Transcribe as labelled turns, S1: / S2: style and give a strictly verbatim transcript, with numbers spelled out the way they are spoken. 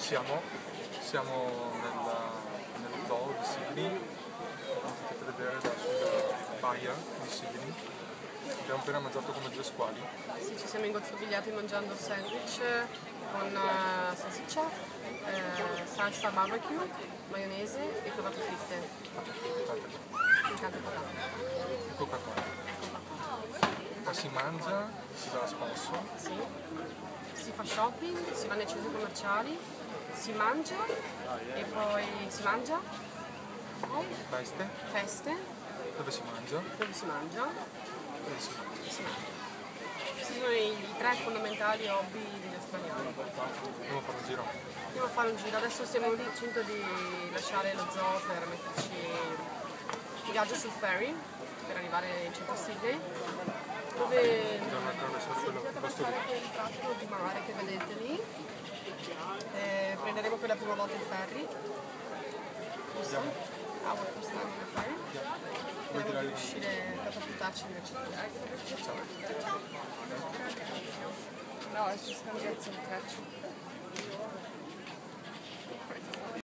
S1: siamo, siamo nella, nello zoo di Sydney, come potete vedere da sul baia di Sydney. Abbiamo appena mangiato come due squali.
S2: Sì, ci siamo ingozzovigliati mangiando sandwich con uh, salsiccia, eh, salsa barbecue, maionese e cravatte fritte.
S1: Patate.
S2: Tante patate.
S1: E Coca-Cola. Ma si mangia, si va a sponsor.
S2: Sì. Si fa shopping, si va nei centri commerciali, si mangia e poi si mangia.
S1: Feste.
S2: Feste.
S1: Dove si mangia?
S2: Dove si mangia.
S1: Dove si mangia?
S2: Si mangia. Questi sono i, i tre fondamentali hobby degli australiani.
S1: Andiamo a fare un giro.
S2: Andiamo a fare un giro, adesso stiamo dicendo di lasciare lo zoo per metterci il viaggio sul ferry per arrivare in centro a Sydney, dove
S1: Andiamo a attraversare quello
S2: il
S1: posto lì.
S2: tratto di mare che vedete lì. Eh, prenderemo per la prima volta il ferry. Giusto? Our first time on the ferry. Speriamo di riuscire a catapultarci nel città. No, it's just gonna get some traction.